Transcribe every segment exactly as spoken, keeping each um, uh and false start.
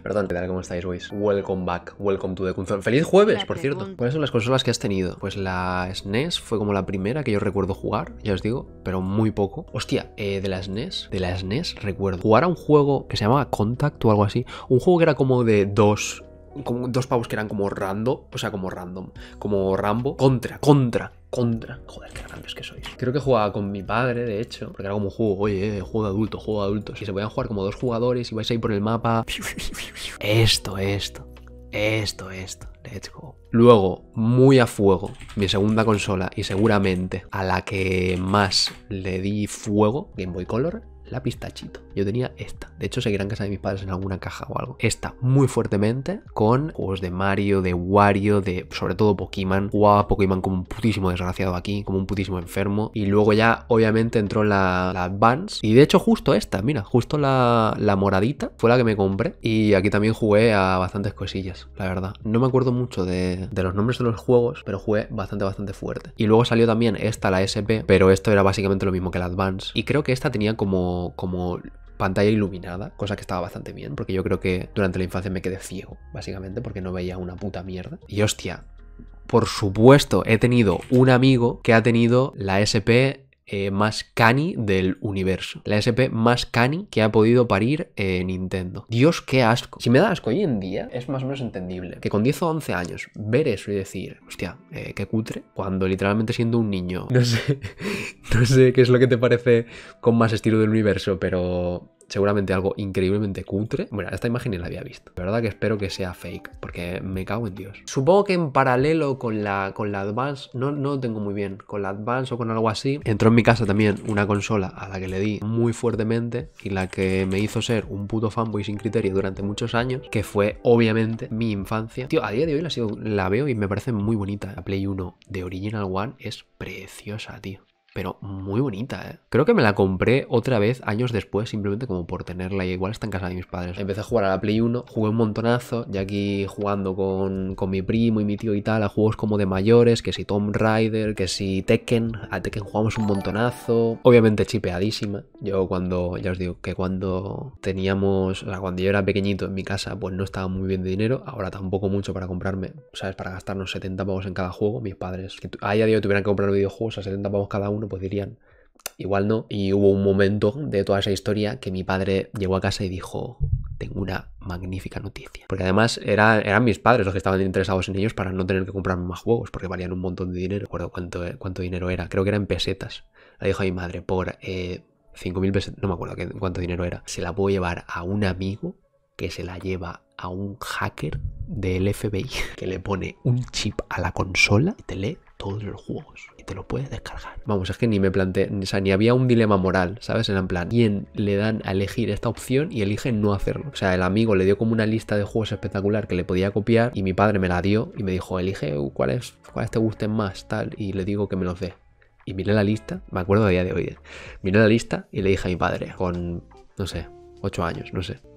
Perdón, ¿qué tal? ¿Cómo estáis, boys? Welcome back, welcome to the console. ¡Feliz jueves, por cierto! ¿Cuáles son las consolas que has tenido? Pues la S N E S fue como la primera que yo recuerdo jugar, ya os digo, pero muy poco. Hostia, eh, de la S N E S, de la S N E S recuerdo jugar a un juego que se llamaba Contact o algo así. Un juego que era como de dos... Como dos pavos que eran como random, o sea, como random, como Rambo. Contra, contra, contra. Joder, qué grandes que sois. Creo que jugaba con mi padre, de hecho, porque era como un juego, oye, eh, juego de adultos, juego de adultos. Y se podían jugar como dos jugadores y vais ahí por el mapa. Esto, esto, esto, esto. Let's go. Luego, muy a fuego, mi segunda consola y seguramente a la que más le di fuego, Game Boy Color. La pistachito. Yo tenía esta. De hecho, seguirá en casa de mis padres en alguna caja o algo. Esta muy fuertemente con juegos de Mario, de Wario, de sobre todo Pokémon. Jugaba Pokémon como un putísimo desgraciado aquí, como un putísimo enfermo. Y luego ya, obviamente, entró la, la Advance. Y de hecho, justo esta, mira, justo la, la moradita fue la que me compré. Y aquí también jugué a bastantes cosillas, la verdad. No me acuerdo mucho de, de los nombres de los juegos, pero jugué bastante, bastante fuerte. Y luego salió también esta, la S P, pero esto era básicamente lo mismo que la Advance. Y creo que esta tenía como como pantalla iluminada, cosa que estaba bastante bien, porque yo creo que durante la infancia me quedé ciego, básicamente, porque no veía una puta mierda. Y hostia, por supuesto, he tenido un amigo que ha tenido la S P eh, más cani del universo. La S P más cani que ha podido parir eh, Nintendo. Dios, qué asco. Si me da asco hoy en día, es más o menos entendible. Que con diez o once años, ver eso y decir, hostia, eh, qué cutre, cuando literalmente siendo un niño, no sé, no sé qué es lo que te parece con más estilo del universo, pero... seguramente algo increíblemente cutre. Bueno, esta imagen ni la había visto. La verdad que espero que sea fake, porque me cago en Dios. Supongo que en paralelo con la, con la Advance, no, no lo tengo muy bien, con la Advance o con algo así, entró en mi casa también una consola a la que le di muy fuertemente y la que me hizo ser un puto fanboy sin criterio durante muchos años, que fue obviamente mi infancia. Tío, a día de hoy la, sigo, la veo y me parece muy bonita. La Play uno de Original One es preciosa, tío. Pero muy bonita, ¿eh? Creo que me la compré otra vez años después, simplemente como por tenerla y igual está en casa de mis padres. Empecé a jugar a la Play uno, jugué un montonazo, ya aquí jugando con, con mi primo y mi tío y tal, a juegos como de mayores, que si Tomb Raider, que si Tekken, a Tekken jugamos un montonazo, obviamente chipeadísima. Yo cuando, ya os digo, que cuando teníamos, o sea, cuando yo era pequeñito en mi casa, pues no estaba muy bien de dinero, ahora tampoco mucho para comprarme, ¿sabes? Para gastarnos setenta pavos en cada juego, mis padres, que a día de hoy tuvieran que comprar videojuegos a setenta pavos cada uno, pues dirían, igual no. Y hubo un momento de toda esa historia que mi padre llegó a casa y dijo, tengo una magnífica noticia. Porque además era, eran mis padres los que estaban interesados en ellos para no tener que comprarme más juegos, porque valían un montón de dinero. No recuerdo cuánto, cuánto dinero era, creo que era en pesetas. Le dijo a mi madre, por eh, cinco mil pesetas, no me acuerdo qué, cuánto dinero era. Se la puedo llevar a un amigo que se la lleva a un hacker del F B I que le pone un chip a la consola y te lee todos los juegos y te lo puedes descargar. Vamos, es que ni me planteé, o sea, ni había un dilema moral, ¿sabes? En plan, ¿quién le dan a elegir esta opción y elige no hacerlo? O sea, el amigo le dio como una lista de juegos espectacular que le podía copiar y mi padre me la dio y me dijo, elige cuáles, cuáles te gusten más, tal, y le digo que me los dé. Y miré la lista, me acuerdo a día de hoy, ¿eh? Miré la lista y le dije a mi padre, con, no sé, ocho años, no sé,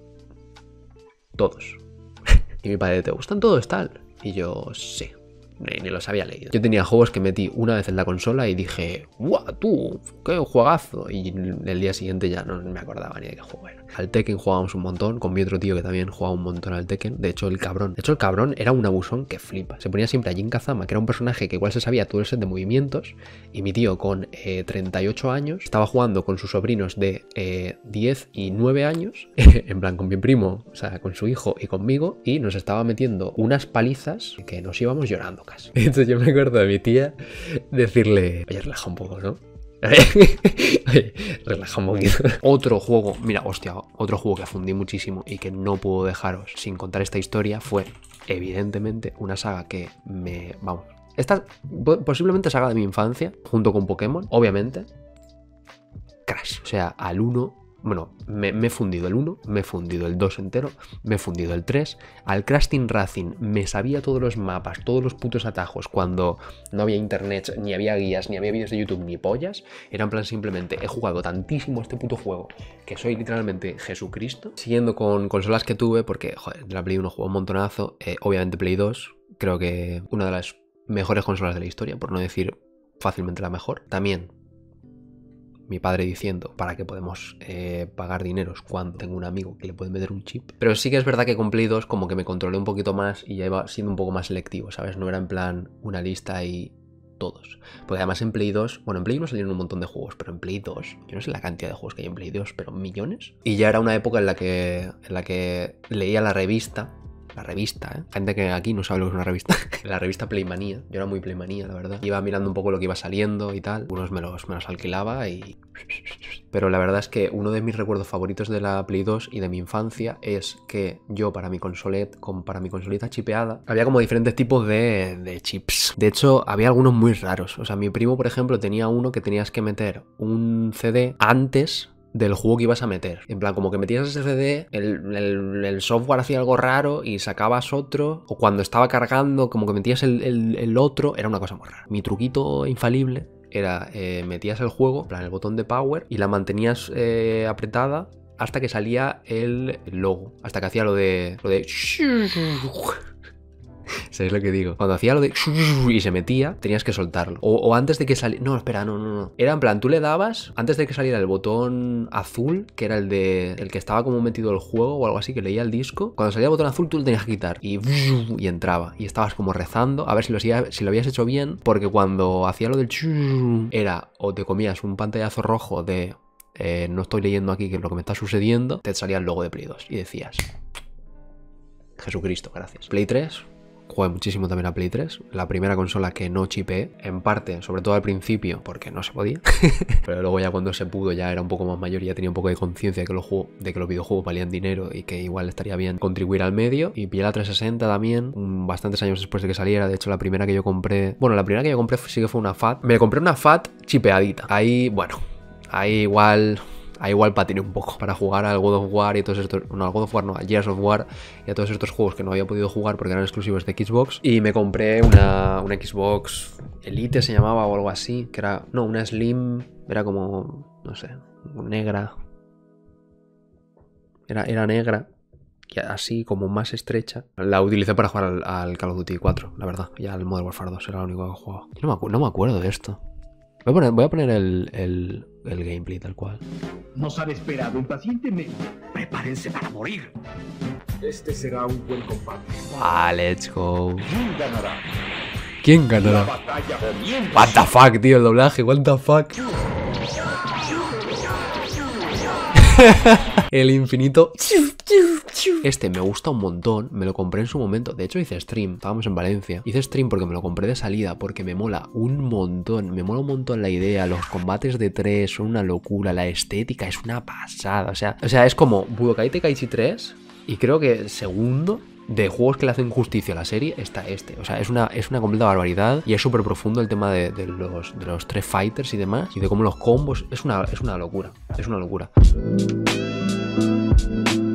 todos. Y mi padre, ¿te gustan todos, tal? Y yo, sí. Ni, ni los había leído. Yo tenía juegos que metí una vez en la consola y dije, ¡guau, tú! ¡Qué juegazo! Y el día siguiente ya no me acordaba ni de qué juego era. Al Tekken jugábamos un montón, con mi otro tío que también jugaba un montón al Tekken. De hecho, el cabrón. De hecho, el cabrón era un abusón que flipa. Se ponía siempre a Jin Kazama, que era un personaje que igual se sabía todo el set de movimientos. Y mi tío, con eh, treinta y ocho años, estaba jugando con sus sobrinos de eh, diez y nueve años. En plan, con mi primo, o sea, con su hijo y conmigo. Y nos estaba metiendo unas palizas que nos íbamos llorando. Entonces yo me acuerdo de mi tía decirle, oye, relaja un poco, ¿no? Oye, relaja un poquito. Otro juego, mira, hostia, otro juego que fundí muchísimo y que no puedo dejaros sin contar esta historia fue, evidentemente, una saga que me... vamos, esta posiblemente saga de mi infancia, junto con Pokémon, obviamente, Crash. O sea, al uno... Bueno, me, me he fundido el uno, me he fundido el dos entero, me he fundido el tres. Al Crash Team Racing me sabía todos los mapas, todos los putos atajos cuando no había internet, ni había guías, ni había vídeos de YouTube, ni pollas. Era en plan simplemente, he jugado tantísimo este puto juego que soy literalmente Jesucristo. Siguiendo con consolas que tuve, porque, joder, de la Play uno jugué un montonazo, eh, obviamente Play dos, creo que una de las mejores consolas de la historia, por no decir fácilmente la mejor. También mi padre diciendo para qué podemos eh, pagar dineros cuando tengo un amigo que le puede meter un chip. Pero sí que es verdad que con Play dos como que me controlé un poquito más y ya iba siendo un poco más selectivo, ¿sabes? No era en plan una lista y todos. Porque además en Play dos, bueno, en Play uno salieron un montón de juegos, pero en Play dos, yo no sé la cantidad de juegos que hay en Play dos, pero millones. Y ya era una época en la que, en la que leía la revista. La revista, ¿eh? Gente que aquí no sabe lo que es una revista. La revista Playmanía. Yo era muy Playmanía, la verdad. Iba mirando un poco lo que iba saliendo y tal. Algunos me los, me los alquilaba y... Pero la verdad es que uno de mis recuerdos favoritos de la Play dos y de mi infancia es que yo para mi consolet, con, para mi consolita chipeada, había como diferentes tipos de, de chips. De hecho, había algunos muy raros. O sea, mi primo, por ejemplo, tenía uno que tenías que meter un C D antes del juego que ibas a meter. En plan, como que metías ese C D, el, el, el software hacía algo raro y sacabas otro, o cuando estaba cargando, como que metías el, el, el otro, era una cosa muy rara. Mi truquito infalible era, eh, metías el juego, en plan, el botón de power, y la mantenías eh, apretada hasta que salía el logo, hasta que hacía lo de... Lo de... ¿Sabéis lo que digo? Cuando hacía lo de... y se metía, tenías que soltarlo. O, o antes de que saliera... No, espera, no, no, no. Era en plan, tú le dabas, antes de que saliera el botón azul, que era el de... el que estaba como metido el juego o algo así, que leía el disco. Cuando salía el botón azul, tú lo tenías que quitar. Y... y entraba. Y estabas como rezando a ver si lo, si lo habías hecho bien. Porque cuando hacía lo del... era o te comías un pantallazo rojo de... Eh, no estoy leyendo aquí que es lo que me está sucediendo. Te salía el logo de Play dos. Y decías... Jesucristo, gracias. Play tres... Jugué muchísimo también a Play tres, la primera consola que no chipeé, en parte, sobre todo al principio, porque no se podía, pero luego ya cuando se pudo ya era un poco más mayor y ya tenía un poco de conciencia de, que los juegos, de que los videojuegos valían dinero y que igual estaría bien contribuir al medio. Y pillé la trescientos sesenta también, bastantes años después de que saliera. De hecho, la primera que yo compré, bueno, la primera que yo compré sí que fue una F A T. Me compré una F A T chipeadita. Ahí, bueno, ahí igual... Ahí igual patiné un poco para jugar al God of War y todos estos... No, al God of War no, a Gears of War y a todos estos juegos que no había podido jugar porque eran exclusivos de Xbox. Y me compré una, una Xbox Elite, se llamaba, o algo así, que era... No, una Slim, era como... no sé, negra. Era, era negra. Y así, como más estrecha. La utilicé para jugar al, al Call of Duty cuatro, la verdad. Ya el Modern Warfare dos era lo único que jugaba. Yo no me, no me acuerdo de esto. Voy a poner, voy a poner el, el, el gameplay tal cual. Nos han esperado impacientemente. Prepárense para morir. Este será un buen combate. Ah, let's go. ¿Quién ganará? ¿Quién ganará? La batalla comienza. What the fuck, tío, el doblaje, what the fuck. El infinito. Este me gusta un montón, me lo compré en su momento. De hecho hice stream, estábamos en Valencia. Hice stream porque me lo compré de salida, porque me mola un montón. Me mola un montón la idea, los combates de tres son una locura, la estética es una pasada. O sea, o sea es como Budokai Tenkaichi tres y creo que el segundo de juegos que le hacen justicia a la serie está este. O sea, es una, es una completa barbaridad y es súper profundo el tema de, de, los, de los tres fighters y demás, y de cómo los combos, es una, es una locura, es una locura.